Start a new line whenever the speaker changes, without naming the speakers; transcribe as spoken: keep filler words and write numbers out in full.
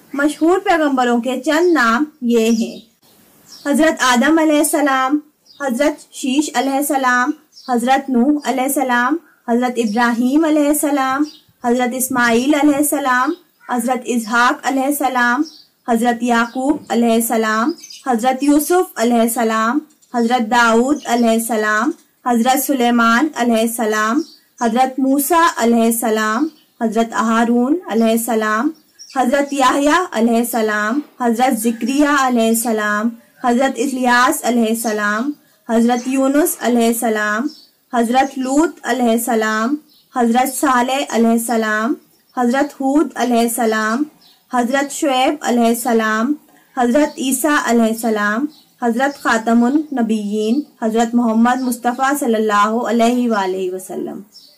मशहूर पैगंबरों के चंद नाम ये हैं। हजरत आदम अलैहिस्सलाम, हजरत शीश अलैहिस्सलाम, हजरत नूह अलैहिस्सलाम, हजरत इब्राहीम अलैहिस्सलाम, हजरत इस्माईल अलैहिस्सलाम, हजरत इसहाक अलैहिस्सलाम, हजरत याकूब अलैहिस्सलाम, हजरत यूसुफ अलैहिस्सलाम, हजरत दाऊद अलैहिस्सलाम, हजरत सुलेमान अलैहिस्सलाम, हजरत मूसा अलैहिस्सलाम, हजरत हारून अलैहिस्सलाम, हजरत याहया अलैहिस्सलाम, हजरत जिक्रिया अलैहिस्सलाम, हजरत इलियास अलैहिस्सलाम, हजरत यूनुस अलैहिस्सलाम, हजरत लूत अलैहिस्सलाम, हजरत सालेह अलैहिस्सलाम, हजरत हूद अलैहिस्सलाम, हजरत शुएब अलैहिस्सलाम, हजरत ईसा अलैहिस्सलाम, हजरत खातमुन नबीयीन, हजरत मोहम्मद मुस्तफ़ा सल्लल्लाहु अलैहि वसल्लम।